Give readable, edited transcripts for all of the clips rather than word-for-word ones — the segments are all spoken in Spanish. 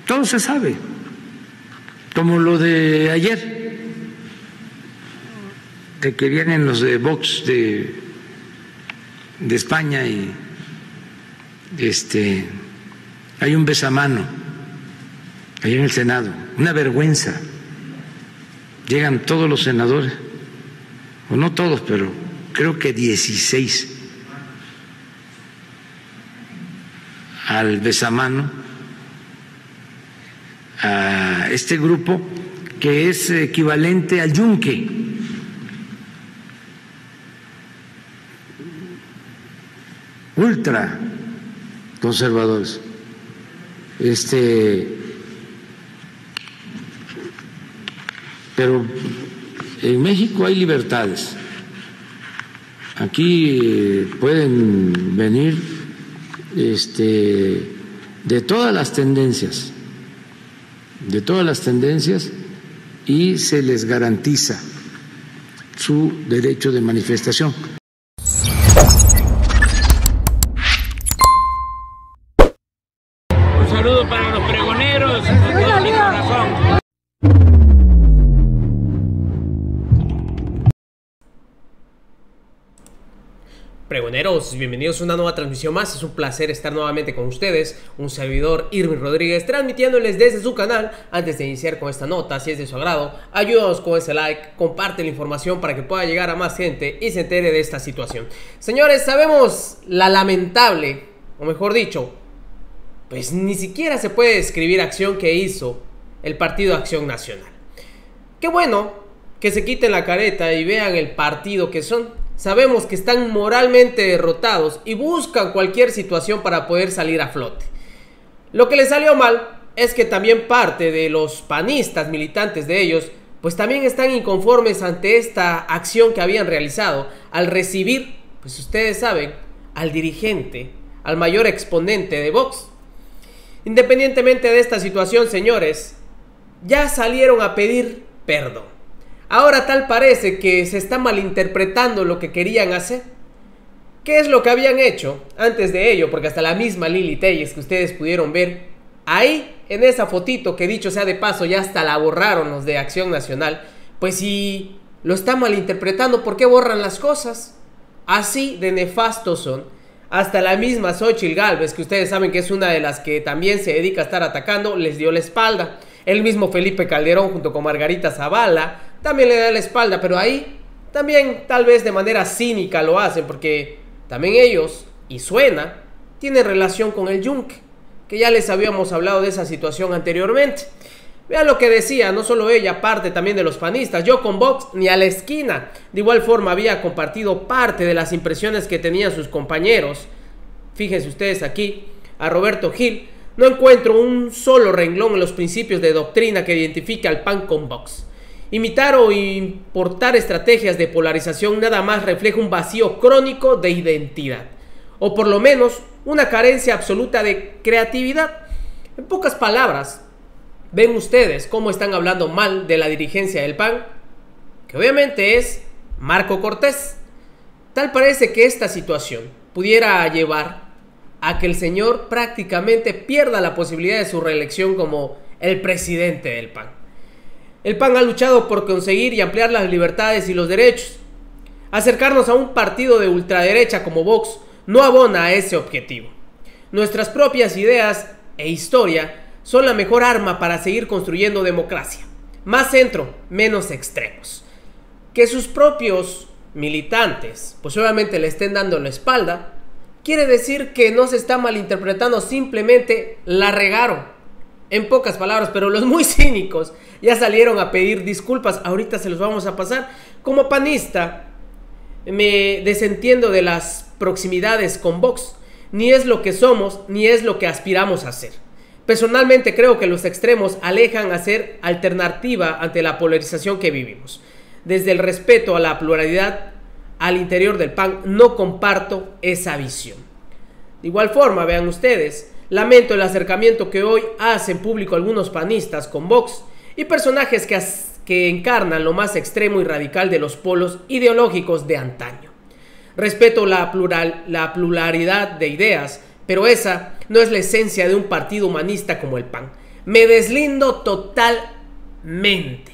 Todo se sabe, como lo de ayer, de que vienen los de Vox de España y hay un besamano ahí en el Senado, una vergüenza. Llegan todos los senadores, o no todos, pero creo que 16 al besamano, a este grupo que es equivalente al Yunque. Ultra conservadores. Pero en México hay libertades. Aquí pueden venir de todas las tendencias, y se les garantiza su derecho de manifestación. Un saludo para los pregoneros, con todo mi corazón. Pregoneros, bienvenidos a una nueva transmisión más. Es un placer estar nuevamente con ustedes. Un servidor, Irving Rodríguez, transmitiéndoles desde su canal. Antes de iniciar con esta nota, si es de su agrado, ayúdanos con ese like, comparte la información para que pueda llegar a más gente y se entere de esta situación. Señores, sabemos la lamentable, o mejor dicho, pues ni siquiera se puede describir acción que hizo el Partido Acción Nacional. Qué bueno que se quiten la careta y vean el partido que son. Sabemos que están moralmente derrotados y buscan cualquier situación para poder salir a flote. Lo que les salió mal es que también parte de los panistas, militantes de ellos, pues también están inconformes ante esta acción que habían realizado al recibir, pues ustedes saben, al dirigente, al mayor exponente de Vox. Independientemente de esta situación, señores, ya salieron a pedir perdón. Ahora tal parece que se está malinterpretando lo que querían hacer. ¿Qué es lo que habían hecho antes de ello? Porque hasta la misma Lili Telles que ustedes pudieron ver ahí en esa fotito, que dicho sea de paso ya hasta la borraron los de Acción Nacional, pues si lo están malinterpretando, ¿por qué borran las cosas? Así de nefastos son. Hasta la misma Xóchitl Gálvez, que ustedes saben que es una de las que también se dedica a estar atacando, les dio la espalda. El mismo Felipe Calderón junto con Margarita Zavala también le da la espalda, pero ahí también tal vez de manera cínica lo hacen, porque también ellos, y suena, tienen relación con el Yunque, que ya les habíamos hablado de esa situación anteriormente. Vean lo que decía, no solo ella, parte también de los panistas. Yo con Vox ni a la esquina. De igual forma había compartido parte de las impresiones que tenían sus compañeros. Fíjense ustedes aquí, a Roberto Gil. No encuentro un solo renglón en los principios de doctrina que identifique al PAN con Vox. Imitar o importar estrategias de polarización nada más refleja un vacío crónico de identidad, o por lo menos una carencia absoluta de creatividad. En pocas palabras, ven ustedes cómo están hablando mal de la dirigencia del PAN, que obviamente es Marco Cortés. Tal parece que esta situación pudiera llevar a que el señor prácticamente pierda la posibilidad de su reelección como el presidente del PAN. El PAN ha luchado por conseguir y ampliar las libertades y los derechos. Acercarnos a un partido de ultraderecha como Vox no abona a ese objetivo. Nuestras propias ideas e historia son la mejor arma para seguir construyendo democracia. Más centro, menos extremos. Que sus propios militantes, pues obviamente le estén dando la espalda, quiere decir que no se está malinterpretando, simplemente la regaron. En pocas palabras, pero los muy cínicos ya salieron a pedir disculpas. Ahorita se los vamos a pasar. Como panista, me desentiendo de las proximidades con Vox. Ni es lo que somos, ni es lo que aspiramos a ser. Personalmente creo que los extremos alejan a ser alternativa ante la polarización que vivimos. Desde el respeto a la pluralidad al interior del PAN, no comparto esa visión. De igual forma, vean ustedes, lamento el acercamiento que hoy hacen público algunos panistas con Vox y personajes que encarnan lo más extremo y radical de los polos ideológicos de antaño. Respeto la pluralidad de ideas, pero esa no es la esencia de un partido humanista como el PAN. Me deslindo totalmente.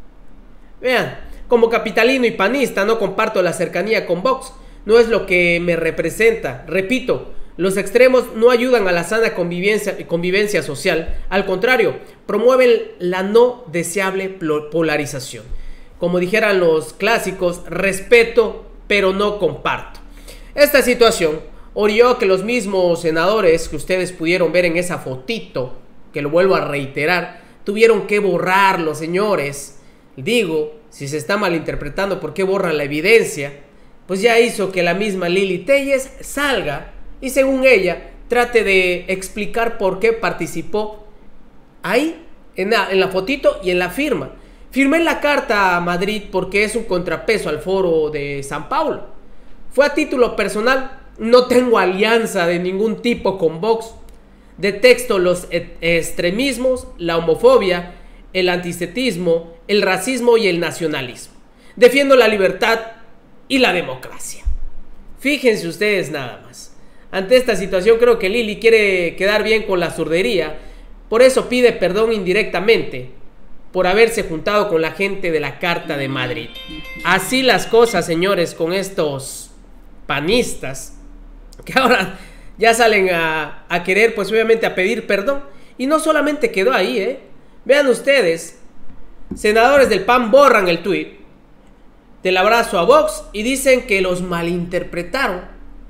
Vean, como capitalino y panista no comparto la cercanía con Vox. No es lo que me representa. Repito, los extremos no ayudan a la sana convivencia social. Al contrario, promueven la no deseable polarización. Como dijeran los clásicos, respeto, pero no comparto. Esta situación orilló que los mismos senadores que ustedes pudieron ver en esa fotito, que lo vuelvo a reiterar, tuvieron que borrarlo, señores. Digo, si se está malinterpretando por qué borran la evidencia, pues ya hizo que la misma Lili Téllez salga y, según ella, trate de explicar por qué participó ahí, en la fotito y en la firma. Firmé la carta a Madrid porque es un contrapeso al foro de San Paulo. Fue a título personal, no tengo alianza de ningún tipo con Vox. Detecto los extremismos, la homofobia, el antisemitismo, el racismo y el nacionalismo. Defiendo la libertad y la democracia. Fíjense ustedes nada más. Ante esta situación creo que Lili quiere quedar bien con la zurdería. Por eso pide perdón indirectamente por haberse juntado con la gente de la Carta de Madrid. Así las cosas, señores, con estos panistas que ahora ya salen a querer, pues obviamente a pedir perdón. Y no solamente quedó ahí, Vean ustedes, senadores del PAN borran el tuit del abrazo a Vox y dicen que los malinterpretaron.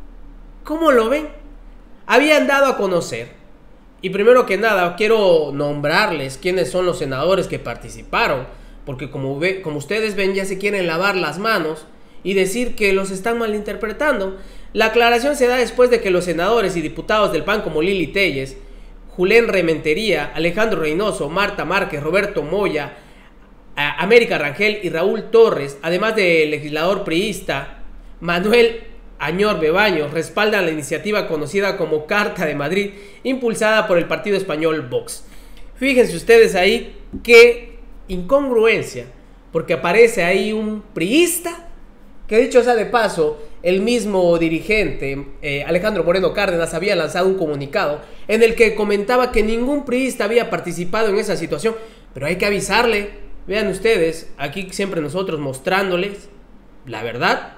¿Cómo lo ven? Habían dado a conocer, y primero que nada quiero nombrarles quiénes son los senadores que participaron, porque como ustedes ven ya se quieren lavar las manos y decir que los están malinterpretando. La aclaración se da después de que los senadores y diputados del PAN como Lili Téllez, Julen Rementería, Alejandro Reynoso, Marta Márquez, Roberto Moya, América Rangel y Raúl Torres, además del legislador priista Manuel Añor Bebaños, respaldan la iniciativa conocida como Carta de Madrid, impulsada por el partido español Vox. Fíjense ustedes ahí qué incongruencia, porque aparece ahí un priista, que dicho sea de paso, el mismo dirigente, Alejandro Moreno Cárdenas, había lanzado un comunicado en el que comentaba que ningún priista había participado en esa situación, pero hay que avisarle. Vean ustedes, aquí siempre nosotros mostrándoles la verdad,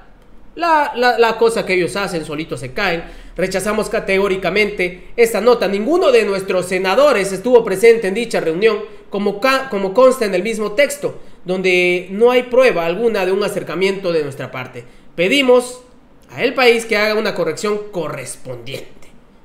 la cosa que ellos hacen, solitos se caen. Rechazamos categóricamente esta nota. Ninguno de nuestros senadores estuvo presente en dicha reunión, como consta en el mismo texto, donde no hay prueba alguna de un acercamiento de nuestra parte. Pedimos a el país que haga una corrección correspondiente.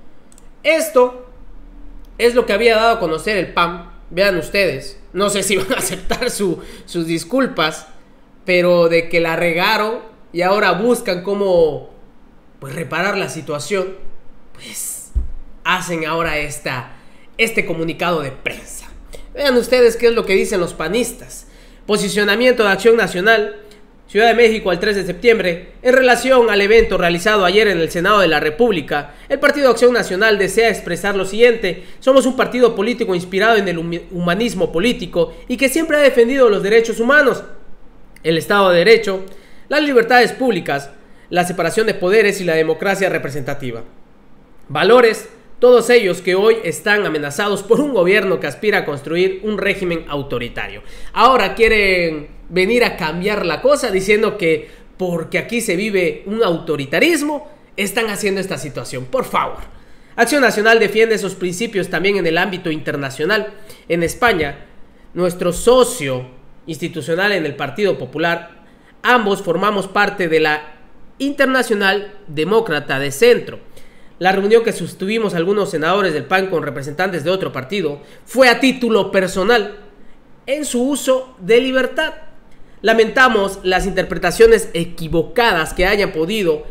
Esto es lo que había dado a conocer el PAN. Vean ustedes, no sé si van a aceptar sus disculpas, pero de que la regaron y ahora buscan cómo pues reparar la situación, pues hacen ahora este comunicado de prensa. Vean ustedes qué es lo que dicen los panistas. Posicionamiento de Acción Nacional, Ciudad de México, al 3 de septiembre. En relación al evento realizado ayer en el Senado de la República, el Partido Acción Nacional desea expresar lo siguiente: somos un partido político inspirado en el humanismo político y que siempre ha defendido los derechos humanos, el Estado de Derecho, las libertades públicas, la separación de poderes y la democracia representativa. Valores, todos ellos que hoy están amenazados por un gobierno que aspira a construir un régimen autoritario. Ahora quieren venir a cambiar la cosa diciendo que porque aquí se vive un autoritarismo, están haciendo esta situación. Por favor. Acción Nacional defiende esos principios también en el ámbito internacional. En España, nuestro socio institucional en el Partido Popular, ambos formamos parte de la Internacional Demócrata de Centro. La reunión que sostuvimos algunos senadores del PAN con representantes de otro partido fue a título personal en su uso de libertad. Lamentamos las interpretaciones equivocadas que hayan podido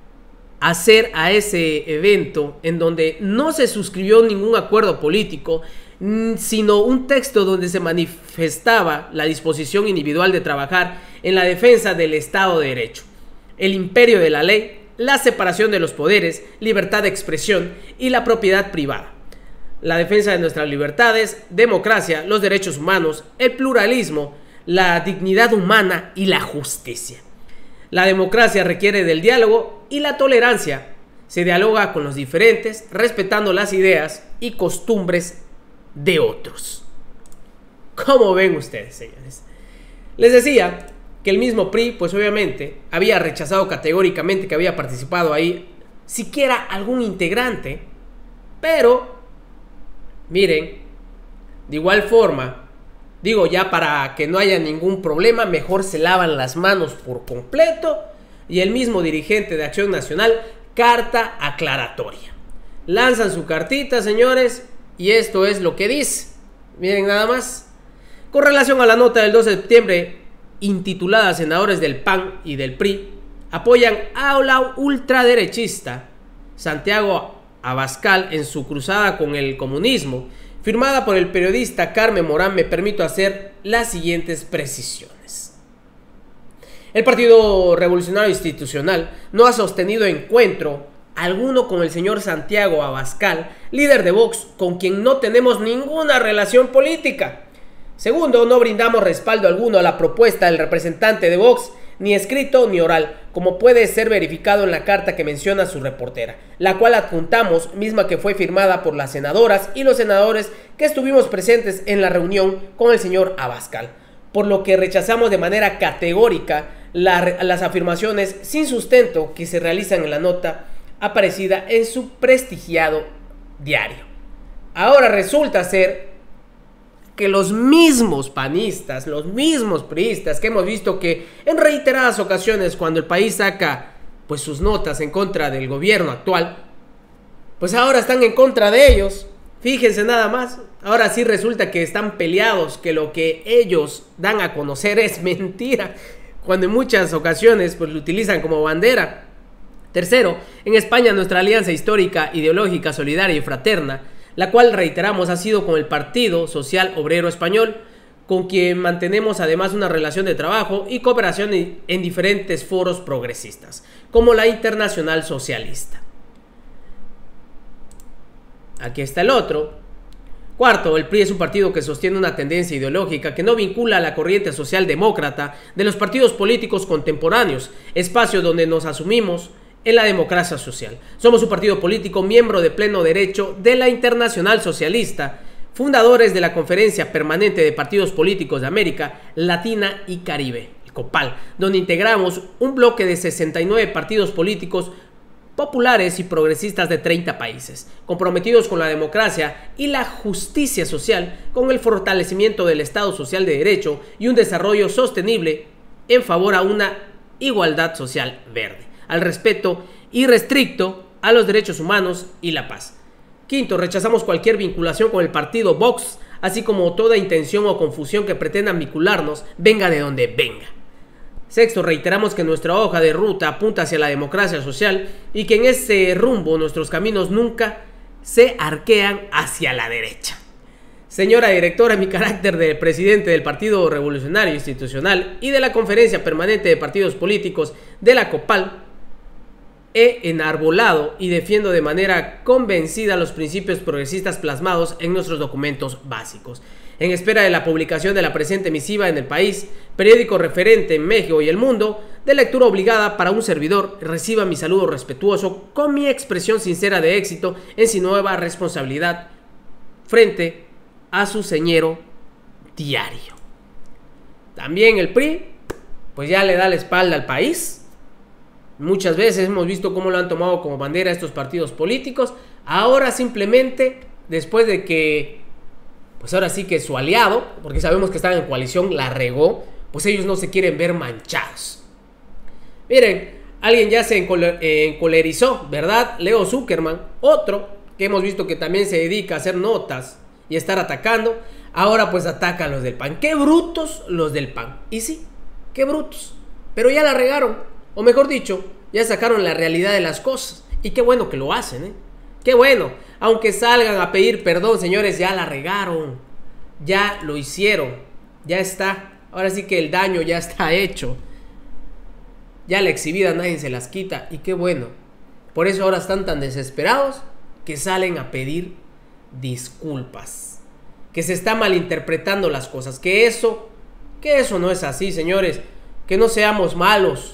hacer a ese evento, en donde no se suscribió ningún acuerdo político, sino un texto donde se manifestaba la disposición individual de trabajar en la defensa del Estado de Derecho, el imperio de la ley, la separación de los poderes, libertad de expresión y la propiedad privada, la defensa de nuestras libertades, democracia, los derechos humanos, el pluralismo, la dignidad humana y la justicia. La democracia requiere del diálogo y la tolerancia. Se dialoga con los diferentes, respetando las ideas y costumbres de otros. ¿Cómo ven ustedes, señores? Les decía que el mismo PRI, pues obviamente, había rechazado categóricamente que había participado ahí siquiera algún integrante, pero, miren, de igual forma, digo, ya para que no haya ningún problema, mejor se lavan las manos por completo, y el mismo dirigente de Acción Nacional, carta aclaratoria. Lanzan su cartita, señores, y esto es lo que dice. Miren nada más. Con relación a la nota del 12 de septiembre, intitulada Senadores del PAN y del PRI apoyan a la ultraderechista Santiago Abascal en su cruzada con el comunismo, firmada por el periodista Carmen Morán, me permito hacer las siguientes precisiones. El Partido Revolucionario Institucional no ha sostenido encuentro alguno con el señor Santiago Abascal, líder de Vox, con quien no tenemos ninguna relación política. Segundo, no brindamos respaldo alguno a la propuesta del representante de Vox, ni escrito ni oral, como puede ser verificado en la carta que menciona su reportera, la cual adjuntamos, misma que fue firmada por las senadoras y los senadores que estuvimos presentes en la reunión con el señor Abascal, por lo que rechazamos de manera categórica las afirmaciones sin sustento que se realizan en la nota aparecida en su prestigiado diario. Ahora resulta ser que los mismos panistas, los mismos priistas que hemos visto que en reiteradas ocasiones cuando el país saca pues sus notas en contra del gobierno actual, pues ahora están en contra de ellos. Fíjense nada más, ahora sí resulta que están peleados, que lo que ellos dan a conocer es mentira, cuando en muchas ocasiones pues lo utilizan como bandera. Tercero, en España nuestra alianza histórica, ideológica, solidaria y fraterna, la cual reiteramos ha sido con el Partido Social Obrero Español, con quien mantenemos además una relación de trabajo y cooperación en diferentes foros progresistas, como la Internacional Socialista. Aquí está el otro. Cuarto, el PRI es un partido que sostiene una tendencia ideológica que no vincula a la corriente socialdemócrata de los partidos políticos contemporáneos, espacio donde nos asumimos en la democracia social. Somos un partido político miembro de pleno derecho de la Internacional Socialista, fundadores de la Conferencia Permanente de Partidos Políticos de América Latina y Caribe, el COPAL, donde integramos un bloque de 69 partidos políticos populares y progresistas de 30 países, comprometidos con la democracia y la justicia social, con el fortalecimiento del Estado Social de Derecho y un desarrollo sostenible en favor a una igualdad social verde, al respeto irrestricto a los derechos humanos y la paz. Quinto, rechazamos cualquier vinculación con el partido Vox, así como toda intención o confusión que pretendan vincularnos, venga de donde venga. Sexto, reiteramos que nuestra hoja de ruta apunta hacia la democracia social y que en ese rumbo nuestros caminos nunca se arquean hacia la derecha. Señora directora, en mi carácter de presidente del Partido Revolucionario Institucional y de la Conferencia Permanente de Partidos Políticos de la COPAL, he enarbolado y defiendo de manera convencida los principios progresistas plasmados en nuestros documentos básicos. En espera de la publicación de la presente misiva en El País, periódico referente en México y el mundo, de lectura obligada para un servidor, reciba mi saludo respetuoso con mi expresión sincera de éxito en su nueva responsabilidad frente a su señero diario. También el PRI, pues ya le da la espalda al país. Muchas veces hemos visto cómo lo han tomado como bandera estos partidos políticos. Ahora simplemente, después de que, pues ahora sí que su aliado, porque sabemos que están en coalición, la regó, pues ellos no se quieren ver manchados. Miren, alguien ya se encolerizó, ¿verdad? Leo Zuckerman, otro que hemos visto que también se dedica a hacer notas y estar atacando. Ahora pues ataca a los del PAN. ¡Qué brutos los del PAN! Y sí, qué brutos. Pero ya la regaron. O mejor dicho, ya sacaron la realidad de las cosas. Y qué bueno que lo hacen, ¿eh? Qué bueno. Aunque salgan a pedir perdón, señores, ya la regaron. Ya lo hicieron. Ya está. Ahora sí que el daño ya está hecho. Ya la exhibida nadie se las quita. Y qué bueno. Por eso ahora están tan desesperados que salen a pedir disculpas. Que se está malinterpretando las cosas. Que eso no es así, señores. Que no seamos malos.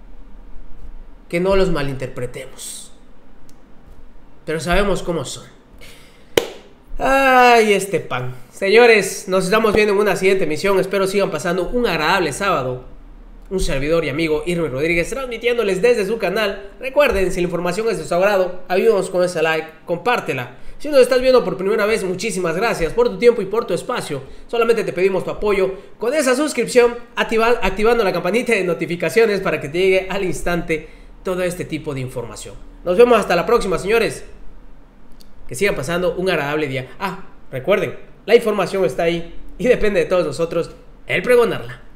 Que no los malinterpretemos. Pero sabemos cómo son. Ay, este pan. Señores, nos estamos viendo en una siguiente emisión. Espero sigan pasando un agradable sábado. Un servidor y amigo Irving Rodríguez transmitiéndoles desde su canal. Recuerden, si la información es de su agrado, ayúdanos con ese like, compártela. Si nos estás viendo por primera vez, muchísimas gracias por tu tiempo y por tu espacio. Solamente te pedimos tu apoyo con esa suscripción, activando la campanita de notificaciones para que te llegue al instante todo este tipo de información. Nos vemos hasta la próxima, señores. Que sigan pasando un agradable día. Recuerden, la información está ahí y depende de todos nosotros el pregonarla.